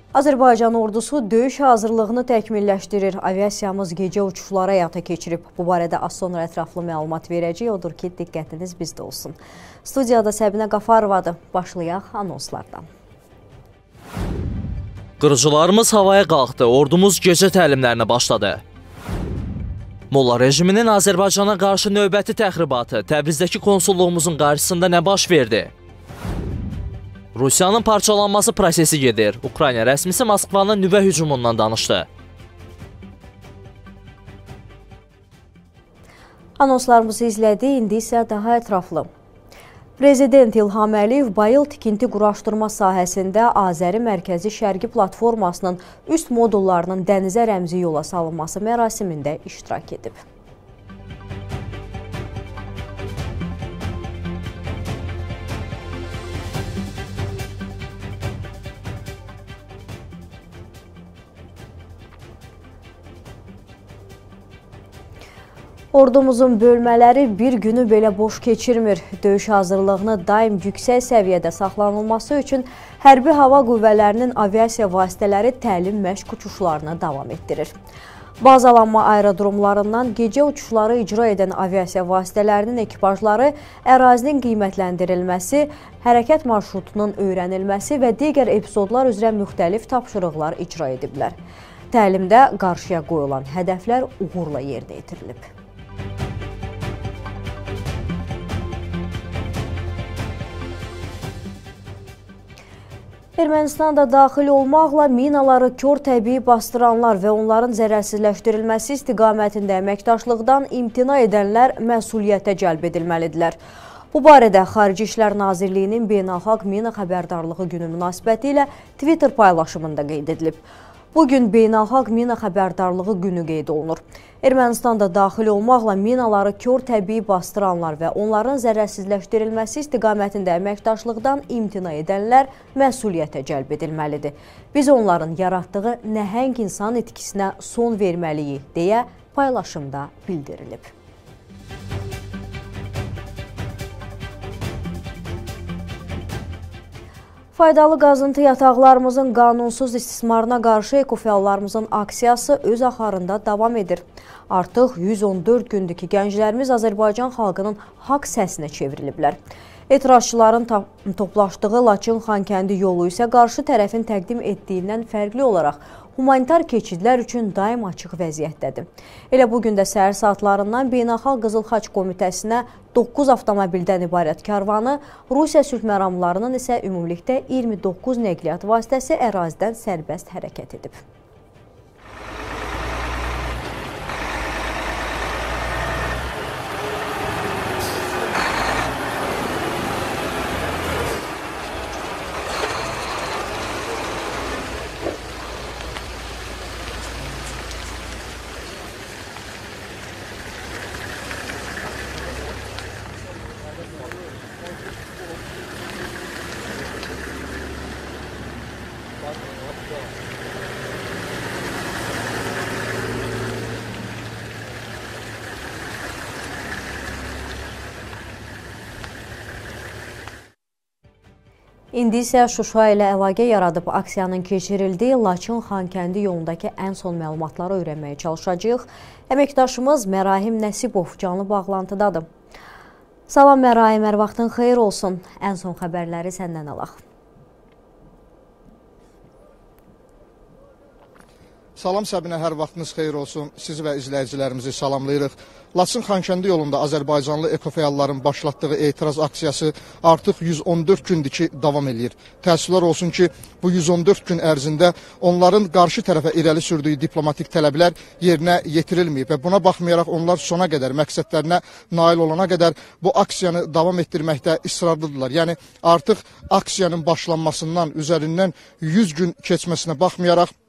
Azərbaycan ordusu döyüş hazırlığını təkmilləşdirir. Aviasiyamız gecə uçuşları həyata keçirib. Bu barədə az sonra ətraflı məlumat verəcək. Odur ki, diqqətiniz bizdə olsun. Studiyada Səbinə Qafarovadır. Başlayaq anonslardan. Qırıcılarımız havaya qalxdı. Ordumuz gecə təlimlərinə başladı. Molla rejiminin Azərbaycana qarşı növbəti təxribatı Təbrizdəki konsulluğumuzun qarşısında nə baş verdi? Rusiyanın parçalanması prosesi gedir. Ukrayna rəsmisi Moskvanın nüvə hücumundan danışdı. Anonslarımızı izlədi, indi isə daha ətraflı. Prezident İlham Əliyev Bayıl tikinti quraşdırma sahəsində Azəri Mərkəzi Şərqi platformasının üst modullarının dənizə rəmzi yola salınması mərasimində iştirak edib. Ordumuzun bölmələri bir günü belə boş keçirmir. Döyüş hazırlığını daim yüksək səviyyədə saxlanılması üçün Hərbi Hava Qüvvələrinin aviasiya vasitələri təlim məşq uçuşlarına davam etdirir. Bazalanma aerodromlarından gecə uçuşları icra edən aviasiya vasitələrinin ekipajları ərazinin qiymətləndirilməsi, hərəkət marşrutunun öyrənilməsi və digər epizodlar üzrə müxtəlif tapşırıqlar icra ediblər. Təlimdə qarşıya qoyulan hədəflər uğurla yerinə yetirilib. Ermənistanda daxil olmaqla minaları kör təbii bastıranlar və onların zərərsizləşdirilməsi istiqamətində əməkdaşlıqdan imtina edənlər məsuliyyətə cəlb edilməlidirlər. Bu barədə Xarici İşlər Nazirliyinin Beynəlxalq Mina Xəbərdarlığı günü münasibətilə Twitter paylaşımında qeyd edilib. Bugün Beynəlxalq Mina Xəbərdarlığı günü qeyd olunur. Ermənistanda daxil olmaqla minaları kör təbii bastıranlar və onların zərərsizləşdirilməsi istiqamətində əməkdaşlıqdan imtina edənlər məsuliyyətə cəlb edilməlidir. Biz onların yaratdığı nəhəng insan itkisinə son verməliyik, deyə paylaşımda bildirilib. Faydalı qazıntı yataqlarımızın qanunsuz istismarına qarşı ekofəallarımızın aksiyası öz axarında davam edir. Artıq 114 gündür ki, gənclərimiz Azərbaycan xalqının haqq səsinə çevriliblər. Etirazçıların toplaşdığı Laçın-Xankəndi yolu isə qarşı tərəfin təqdim etdiyindən fərqli olaraq humanitar keçidlər üçün daim açıq vəziyyətdədir. Elə bugün də səhər saatlarından Beynəlxalq Qızıl Xaç Komitəsinə 9 avtomobildən ibarət karvanı, Rusiya sülh məramlarının isə ümumilikdə 29 nəqliyyat vasitəsi ərazidən sərbəst hərəkət edib. İndi isə Şuşa ilə əlaqə yaradıb aksiyanın keçirildiyi Laçın-Xankəndi yolundakı ən son məlumatları öyrənməyə çalışacağıq. Əməkdaşımız Mərahim Nəsibov canlı bağlantıdadır. Salam Mərahim, hər vaxtın xeyir olsun. Ən son xəbərləri səndən alaq. Salam Səbinə, hər vaxtınız xeyir olsun. Sizi və izləyicilərimizi salamlayırıq. Laçın-Xankəndi yolunda Azərbaycanlı ekofəalların başlatdığı etiraz aksiyası artıq 114 gündür ki, davam edir. Təəssüflər olsun ki, bu 114 gün ərzində onların qarşı tərəfə irəli sürdüyü diplomatik tələblər yerinə yetirilməyib və buna baxmayaraq onlar sona qədər, məqsədlərinə nail olana qədər bu aksiyanı davam etdirməkdə israrlıdırlar. Yəni artıq aksiyanın başlanmasından üzərindən 100 gün keçməsinə baxmayaraq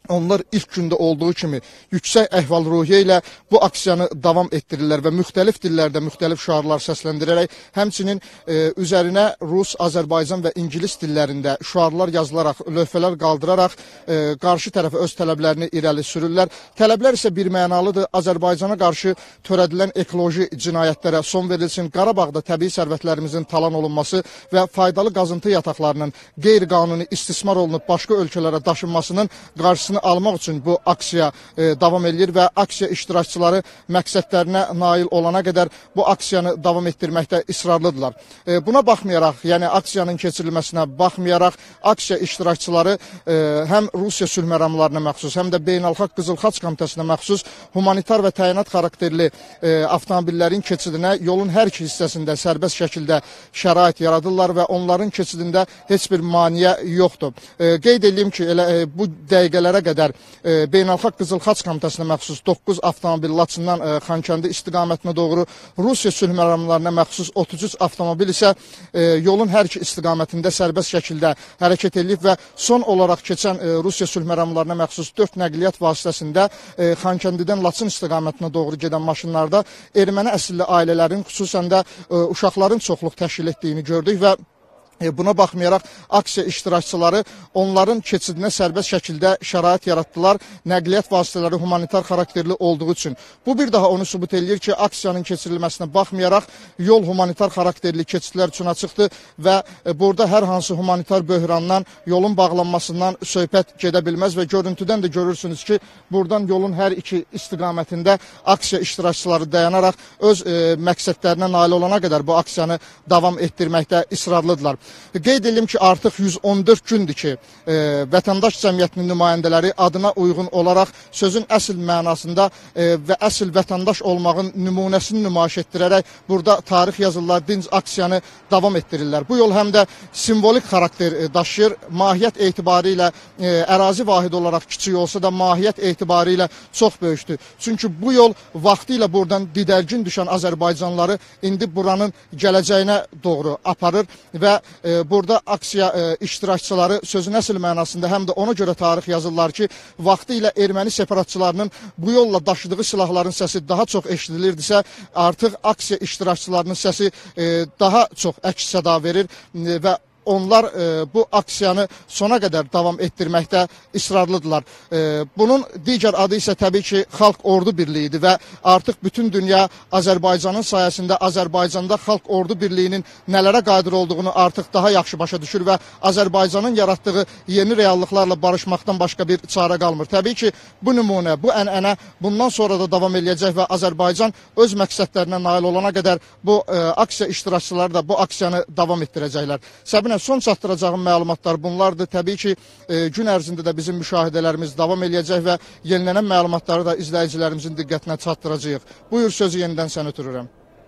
onlar ilk gündə olduğu kimi yüksək əhval-ruhiyyə ilə bu aksiyanı davam etdirirlər və müxtəlif dillərdə müxtəlif şüarlar səsləndirərək, həmçinin üzərinə Rus, Azərbaycan və İngilis dillərində şüarlar yazılaraq, lövhələr qaldıraraq qarşı tərəfə öz tələblərini irəli sürürlər. Tələblər isə birmənalıdır. Azərbaycana qarşı törədilən ekoloji cinayətlərə son verilsin, Qarabağda təbii sərvətlərimizin talan olunması və faydalı qazıntı yataqlarının qeyri-qanuni istismar olunub başqa ölkələrə daşınmasının qarşısını almaq üçün bu aksiya davam edir və aksiya iştirakçıları məqsədlərinə nail olana qədər bu aksiyanı davam etdirməkdə israrlıdırlar. Buna baxmayaraq, yəni aksiyanın keçirilməsinə baxmayaraq, aksiya iştirakçıları həm Rusiya sülh məramlarına məxsus, həm də Beynəlxalq Qızıl Xaç Komitəsinə məxsus humanitar və təyinat xarakterli avtomobillərin keçidinə yolun hər iki hissəsində sərbəst şəkildə şərait yaradırlar və onların keçidində heç bir maneə yoxdur. Qeyd edeyim ki, elə bu dəqiqələrə qədər Beynəlxalq Qızıl Xaç Komitəsinə məxsus 9 avtomobil Laçından Xankəndi istiqamətinə doğru, Rusiya sülh məramlarına məxsus 33 avtomobil isə yolun hər iki istiqamətində sərbəst şəkildə hərəkət edib və son olaraq keçən Rusiya sülh məramlarına məxsus 4 nəqliyyat vasitəsində Xankəndidən Laçın istiqamətinə doğru gedən maşınlarda erməni əsilli ailələrin, xüsusən də uşaqların çoxluq təşkil etdiyini gördük və buna baxmayaraq aksiya iştirakçıları onların keçidinə sərbəst şəkildə şərait yaratdılar, nəqliyyat vasitələri humanitar xarakterli olduğu üçün. Bu bir daha onu sübut edir ki, aksiyanın keçirilməsinə baxmayaraq yol humanitar xarakterli keçidlər üçün açıqdır və burada hər hansı humanitar böhrandan, yolun bağlanmasından söhbət gedə bilməz və görüntüdən də görürsünüz ki, buradan yolun hər iki istiqamətində aksiya iştirakçıları dayanaraq öz məqsədlərinə nail olana qədər bu aksiyanı davam etdirməkdə israrlıdırlar. Qeyd edim ki, artıq 114 gündür ki, vətəndaş cəmiyyətinin nümayəndələri adına uyğun olaraq sözün əsl mənasında və əsl vətəndaş olmağın nümunəsini nümayiş etdirərək burada tarix yazırlar, dinc aksiyanı davam etdirirlər. Bu yol həm də simvolik xarakter daşıyır, mahiyyət etibarilə ərazi vahid olaraq kiçik olsa da mahiyyət etibarilə çox böyükdür. Çünki bu yol vaxtı ilə buradan didərgin düşən Azərbaycanlıları indi buranın gələcəyinə doğru aparır və burada aksiya iştirakçıları sözün əsl mənasında həm də ona görə tarix yazırlar ki, vaxtı ilə erməni separatçılarının bu yolla daşıdığı silahların səsi daha çox eşidilirdisə, artıq aksiya iştirakçılarının səsi daha çox əks-səda verir və onlar bu aksiyanı sona qədər davam etdirməkdə israrlıdırlar. Bunun digər adı isə təbii ki, Xalq Ordu Birliyidir və artıq bütün dünya Azərbaycanın sayəsində Azərbaycanda Xalq Ordu Birliyinin nələrə qadir olduğunu artıq daha yaxşı başa düşür və Azərbaycanın yaratdığı yeni reallıqlarla barışmaqdan başqa bir çarə qalmır. Təbii ki, bu nümunə, bu ənənə bundan sonra da davam edəcək və Azərbaycan öz məqsədlərinə nail olana qədər bu aksiya iştirakçıları da bu aksiyanı davam etdirəcəklər. Səbinə, son çatdıracağım məlumatlar bunlardır. Təbii ki, gün ərzində də bizim müşahidələrimiz davam edəcək və yenilənən məlumatları da izləyicilərimizin diqqətinə çatdıracağıq. Buyur, sözü yenidən sən ötürürəm.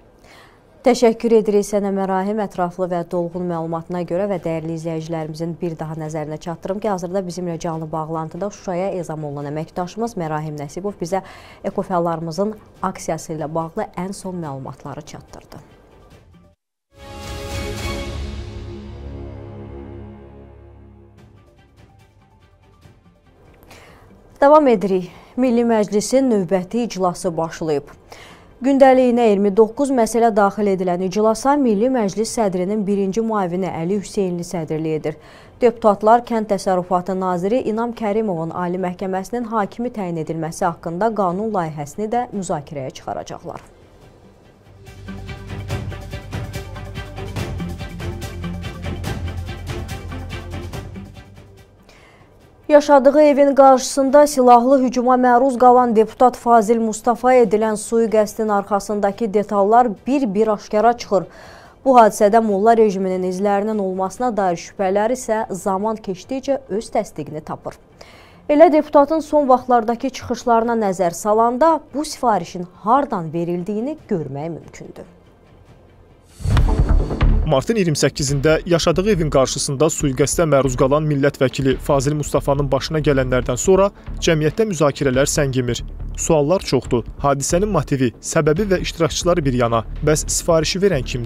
Təşəkkür edirik sənə Mərahim, ətraflı və dolğun məlumatına görə və dəyərli izləyicilərimizin bir daha nəzərinə çatdırım ki, hazırda bizimlə canlı bağlantıda Şuşaya ezam olunan əməkdaşımız Mərahim Nəsibov bizə ekofəallarımızın aksiyası ilə bağlı ən son məlumatları çatdırdı. Davam edirik. Milli Məclisin növbəti iclası başlayıb. Gündəliyinə 29 məsələ daxil edilən iclasa Milli Məclis sədrinin birinci müavini Əli Hüseynli sədrlik edir. Deputatlar Kənd Təsərrüfatı Naziri İnam Kərimovun Ali Məhkəməsinin hakimi təyin edilməsi haqqında qanun layihəsini də müzakirəyə çıxaracaqlar. Yaşadığı evin qarşısında silahlı hücuma məruz qalan deputat Fazil Mustafa edilən sui-qəsdin arxasındakı detallar bir-bir aşkara çıxır. Bu hadisədə Molla rejiminin izlərinin olmasına dair şübhələr isə zaman keçdikcə öz təsdiqini tapır. Elə deputatın son vaxtlardakı çıxışlarına nəzər salanda bu sifarişin hardan verildiyini görmək mümkündür. Martın 28-də yaşadığı evin qarşısında sui-qəsdə məruz qalan millət vəkili Fazil Mustafanın başına gələnlərdən sonra cəmiyyətdə müzakirələr səngimir. Suallar çoxdur. Hadisənin motivi, səbəbi və iştirakçıları bir yana, bəs sifarişi verən kimdir?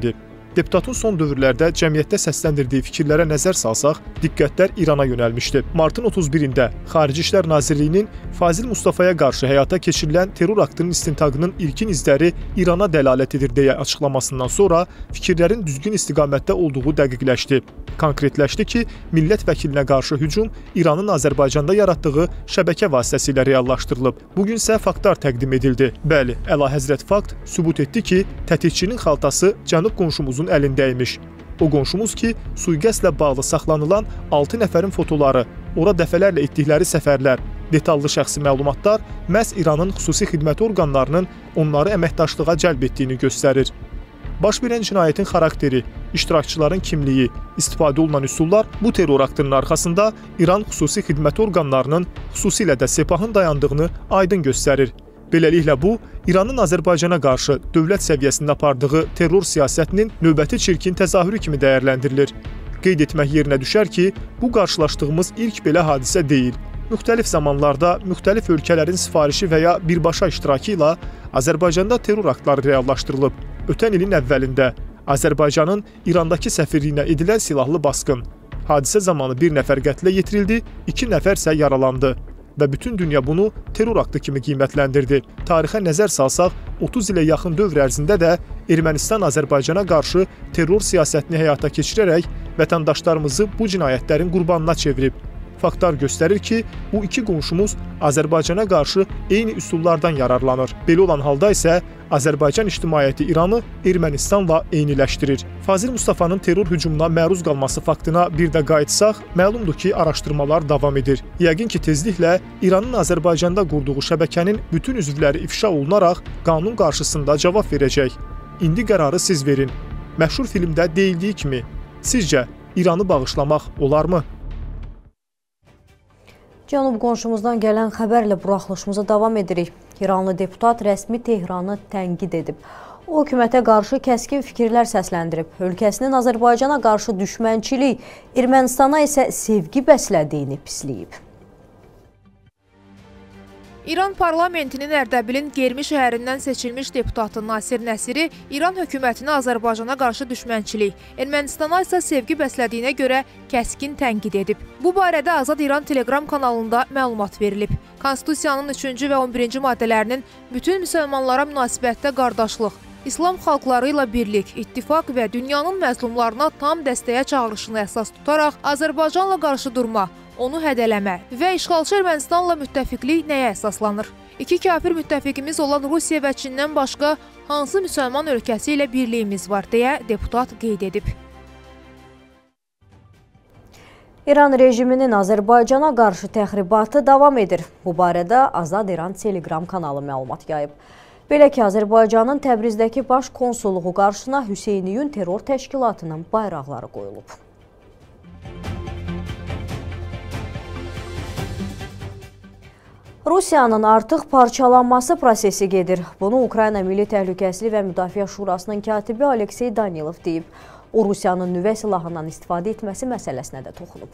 Deputatın son dövrlərdə cəmiyyətdə səsləndirdiyi fikirlərə nəzər salsaq, diqqətlər İrana yönəlmişdi. Martın 31-də Xarici İşlər Nazirliyinin Fazil Mustafaya qarşı həyata keçirilən terror aktının istintaqının ilkin izləri İrana dəlalət edir deyə açıqlamasından sonra fikirlərin düzgün istiqamətdə olduğu dəqiqləşdi. Konkretləşdi ki, millət vəkilinə qarşı hücum İranın Azərbaycanda yaratdığı şəbəkə vasitəsilə reallaşdırılıb. Bugün isə faktlar təqdim edildi. Bəli, əlahəzrət fakt sübut etdi ki, tətikçinin xaltası cənub qonşumuzun əlindəymiş. O qonşumuz ki, sui-qəsdlə bağlı saxlanılan 6 nəfərin fotoları, ora dəfələrlə etdikləri səfərlər, detallı şəxsi məlumatlar məhz İranın xüsusi xidmət orqanlarının onları əməkdaşlığa cəlb etdiyini göstərir. Baş verən cinayətin xarakteri, iştirakçıların kimliyi, istifadə olunan üsullar bu terror aktının arxasında İran xüsusi xidmət orqanlarının, xüsusilə də Sepahın dayandığını aydın göstərir. Beləliklə bu, İranın Azərbaycana qarşı dövlət səviyyəsində apardığı terror siyasətinin növbəti çirkin təzahürü kimi dəyərləndirilir. Qeyd etmək yerinə düşər ki, bu qarşılaşdığımız ilk belə hadisə deyil. Müxtəlif zamanlarda müxtəlif ölkələrin sifarişi və ya birbaşa iştirakı ilə Azərbaycanda terror aktları reallaşdırılıb. Ötən ilin əvvəlində Azərbaycanın İrandakı səfirliyinə edilən silahlı basqın. Hadisə zamanı bir nəfər qətlə yetirildi, 2 nəfər isə yaralandı. Və bütün dünya bunu terror aktı kimi qiymətləndirdi. Tarixə nəzər salsaq, 30 ilə yaxın dövr ərzində də Ermənistan Azərbaycana qarşı terror siyasətini həyata keçirərək vətəndaşlarımızı bu cinayətlərin qurbanına çevirib. Faktlar göstərir ki, bu iki qonşumuz Azərbaycana qarşı eyni üsullardan yararlanır. Belə olan halda isə Azərbaycan ictimaiyyəti İranı Ermənistanla eyniləşdirir. Fazil Mustafanın terror hücumuna məruz qalması faktına bir də qayıtsaq, məlumdur ki, araşdırmalar davam edir. Yəqin ki, tezliklə İranın Azərbaycanda qurduğu şəbəkənin bütün üzvləri ifşa olunaraq qanun qarşısında cavab verəcək. İndi qərarı siz verin. Məşhur filmdə deyildiyi kimi, sizcə İranı bağışlamaq olarmı? Cənub qonşumuzdan gələn xəbərlə buraxılışımıza davam edirik. İranlı deputat rəsmi Tehranı tənqid edib. O, hökumətə qarşı kəskin fikirlər səsləndirib. Ölkəsinin Azərbaycana qarşı düşmənçilik, Ermənistana isə sevgi bəslədiyini pisləyib. İran parlamentinin Ərdəbilin Germi şəhərindən seçilmiş deputatı Nasir Nəsiri İran hökumətinə Azərbaycana qarşı düşmənçilik, Ermənistana isə sevgi bəslədiyinə görə kəskin tənqid edib. Bu barədə Azad İran Telegram kanalında məlumat verilib. Konstitusiyanın 3-cü və 11-ci maddələrinin bütün müsəlmanlara münasibətdə qardaşlıq, İslam xalqları ilə birlik, ittifaq və dünyanın məzlumlarına tam dəstəyə çağırışını əsas tutaraq Azərbaycanla qarşı durma, onu hədələmə və işğalçı Ermənistanla müttəfiqlik nəyə əsaslanır? İki kafir müttəfiqimiz olan Rusiya və Çindən başqa hansı müsəlman ölkəsi ilə birliyimiz var, deyə deputat qeyd edib. İran rejiminin Azərbaycana qarşı təxribatı davam edir. Bu barədə Azad İran Telegram kanalı məlumat yayıb. Belə ki, Azərbaycanın Təbrizdəki baş konsulluğu qarşısına Hüseyniyun terror təşkilatının bayraqları qoyulub. Rusiyanın artıq parçalanması prosesi gedir. Bunu Ukrayna Milli Təhlükəsizlik və Müdafiə Şurasının katibi Aleksey Danilov deyib. O, Rusiyanın nüvə silahından istifadə etməsi məsələsinə də toxunub.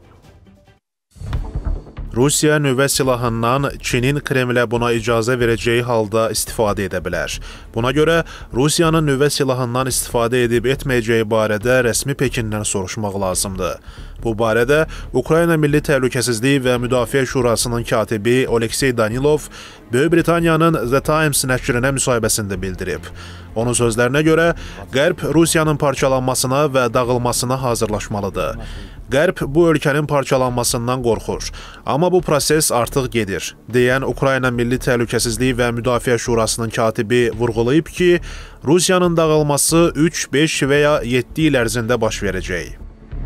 Rusiya nüvə silahından Çinin Kremlə buna icazə verəcəyi halda istifadə edə bilər. Buna görə Rusiyanın nüvə silahından istifadə edib etməyəcəyi barədə rəsmi Pekindən soruşmaq lazımdır. Bu barədə Ukrayna Milli Təhlükəsizlik və Müdafiə Şurasının katibi Aleksey Danilov Böyük Britaniyanın The Times nəşrinə müsahibəsində bildirib. Onun sözlərinə görə Qərb Rusiyanın parçalanmasına və dağılmasına hazırlaşmalıdır. Qərb bu ölkənin parçalanmasından qorxur. Amma bu proses artıq gedir, deyən Ukrayna Milli Təhlükəsizlik və Müdafiə Şurasının katibi vurğulayıb ki, Rusiyanın dağılması 3, 5 və ya 7 il ərzində baş verəcək.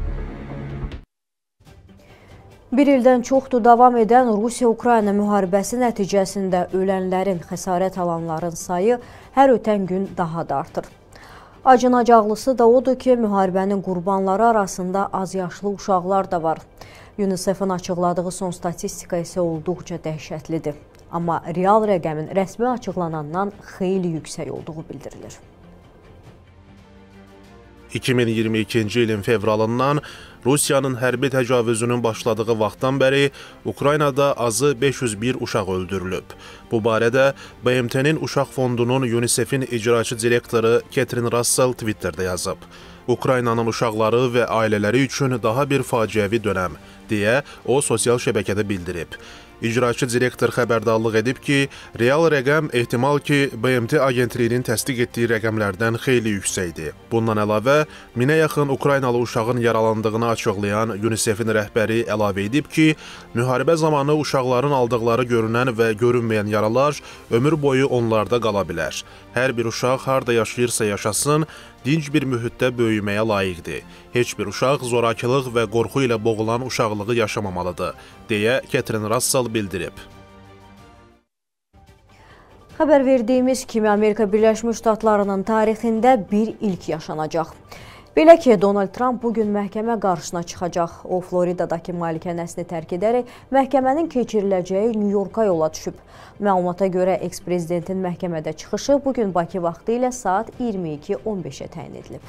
Bir ildən çoxdur davam edən Rusiya-Ukrayna müharibəsi nəticəsində ölənlərin, xəsarət alanların sayı hər ötən gün daha da artır. Acınacaqlısı da odur ki, müharibənin qurbanları arasında azyaşlı uşaqlar da var. UNICEF-in açıqladığı son statistika isə olduqca dəhşətlidir. Amma real rəqəmin rəsmi açıqlanandan xeyli yüksək olduğu bildirilir. 2022-ci ilin fevralından Rusiyanın hərbi təcavüzünün başladığı vaxtdan bəri Ukraynada azı 501 uşaq öldürülüb. Bu barədə BMT-nin Uşaq Fondunun UNICEF-in icraçı direktoru Catherine Russell Twitterdə yazıb. Ukraynanın uşaqları və ailələri üçün daha bir faciəvi dönəm, deyə o sosial şəbəkədə bildirib. İcraçı direktor xəbərdarlıq edib ki, real rəqəm ehtimal ki, BMT agentliyinin təsdiq etdiyi rəqəmlərdən xeyli yüksəkdir. Bundan əlavə, 1000-ə yaxın Ukraynalı uşağın yaralandığını açıqlayan UNICEF-in rəhbəri əlavə edib ki, müharibə zamanı uşaqların aldıqları görünən və görünməyən yaralar ömür boyu onlarda qala bilər. Hər bir uşaq harda yaşayırsa yaşasın, dinc bir mühitdə böyüməyə layiqdir. Heç bir uşaq zorakılıq və qorxu ilə boğulan uşaqlığı yaşamamalıdır, deyə Catherine Russell bildirib. Xəbər verdiyimiz kimi Amerika Birləşmiş Ştatlarının tarixində bir ilk yaşanacaq. Belə ki, Donald Trump bugün məhkəmə qarşısına çıxacaq. O, Floridadakı malikanəsini tərk edərək məhkəmənin keçiriləcəyi New Yorka yola düşüb. Məlumata görə eks-prezidentin məhkəmədə çıxışı bugün Bakı vaxtı ilə saat 22:15-ə təyin edilib.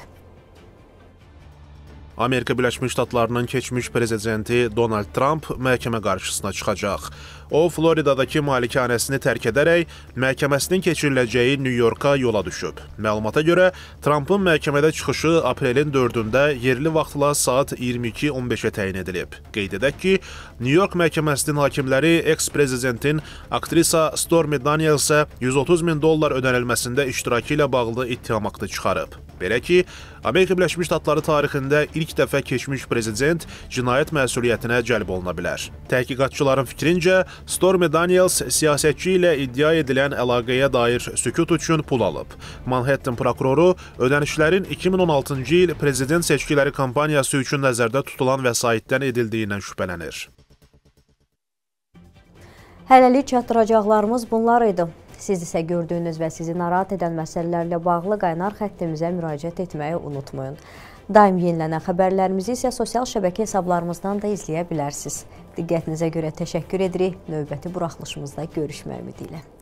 Amerika Birləşmiş Ştatlarının keçmiş prezidenti Donald Trump məhkəmə qarşısına çıxacaq. O, Floridadakı malikanəsini tərk edərək məhkəməsinin keçiriləcəyi New Yorka yola düşüb. Məlumata görə Trumpın məhkəmədə çıxışı aprelin 4-də yerli vaxtla saat 22:15-ə təyin edilib. Qeyd edək ki, New York məhkəməsinin hakimləri eks-prezidentin aktrisa Stormy Daniels'ə $130.000 ödənilməsində iştirakı ilə bağlı ittiham aktı çıxarıb. Belə ki, Amerika Birləşmiş Ştatları tarixində ilk dəfə keçmiş prezident cinayət məsuliyyətinə cəlb oluna bilər. Təhqiqatçıların fikrincə, Stormy Daniels siyasətçi ilə iddia edilən əlaqəyə dair sükut üçün pul alıb. Manhattan prokuroru ödənişlərin 2016-cı il prezident seçkiləri kampaniyası üçün nəzərdə tutulan vəsaitdən edildiyindən şübhələnir. Hələlik çatdıracaqlarımız bunlar idi. Siz isə gördüyünüz və sizi narahat edən məsələlərlə bağlı qaynar xəttimizə müraciət etməyi unutmayın. Daim yenilənən xəbərlərimizi isə sosial şəbəkə hesablarımızdan da izləyə bilərsiniz. Diqqətinizə görə təşəkkür edirik. Növbəti buraxılışımızda görüşmək ümidi ilə.